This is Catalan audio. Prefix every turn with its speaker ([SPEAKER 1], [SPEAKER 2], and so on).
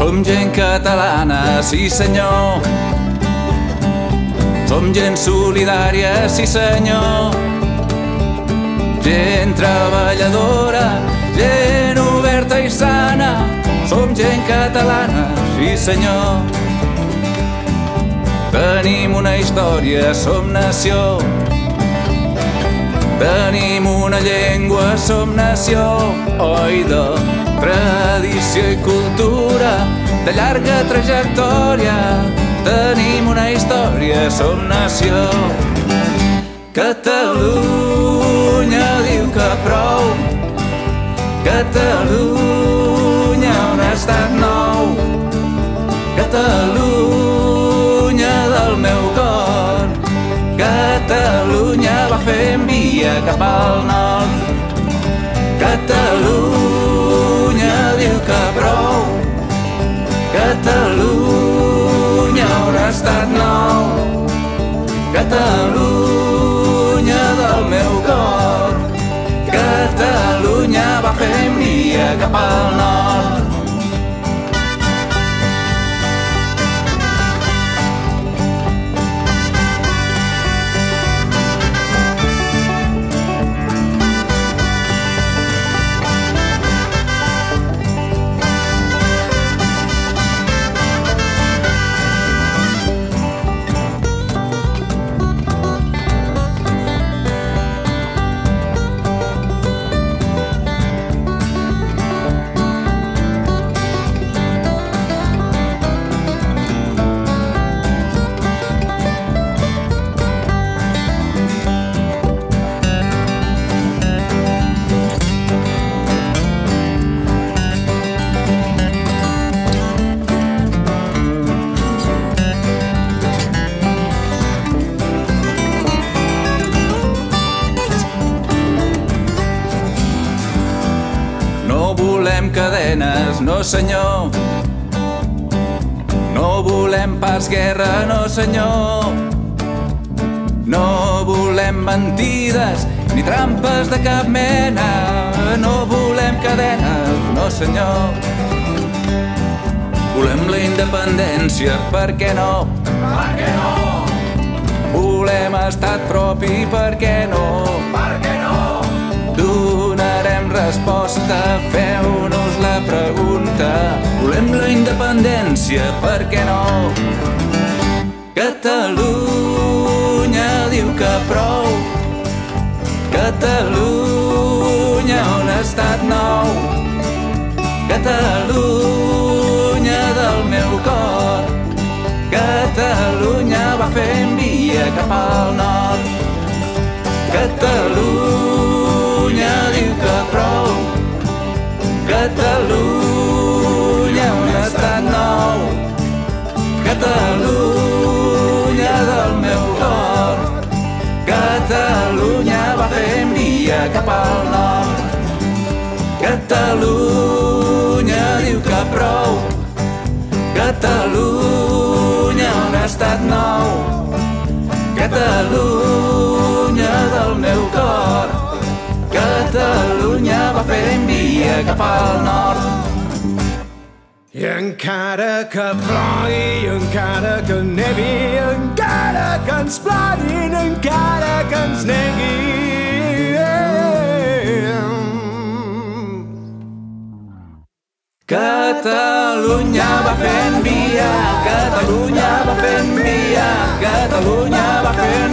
[SPEAKER 1] Som gent catalana, sí senyor. Som gent solidària, sí senyor. Gent treballadora, gent oberta i sana. Som gent catalana, sí senyor. Tenim una història, som nació. Tenim una llengua, som nació. Oi, de tradició i cultura, de llarga trajectòria. Tenim una història, som nació. Catalunya diu que prou. Catalunya, un estat nou. Catalunya del meu cor. Catalunya va fent via cap al nord. Catalunya diu que prou. Catalunya, un estat nou. Catalunya del meu cor. Catalunya va fent via cap al nord. No volem cadenes, no senyor. No volem pas guerra, no senyor. No volem mentides ni trampes de cap mena. No volem cadenes, no senyor. Volem la independència, per què no?
[SPEAKER 2] Per què no?
[SPEAKER 1] Volem estat propi, per què no?
[SPEAKER 2] Per què no?
[SPEAKER 1] Donarem resposta, feu-nos la pregunta. Volem la independència, per què no? Catalunya diu que prou. Catalunya, un estat nou. Catalunya del meu cor. Catalunya va fent via cap al nord. Catalunya diu que prou. Catalunya, un estat nou. Catalunya del meu cor. Catalunya va fent via cap al nord. Catalunya diu que prou. Catalunya, un estat nou. Catalunya del meu cor. Catalunya va fent via cap al nord.
[SPEAKER 2] I encara que plogui, encara que nevi, encara que ens plogin, encara que ens neguin.
[SPEAKER 1] Catalunya va fent via, Catalunya va fent via, Catalunya va fent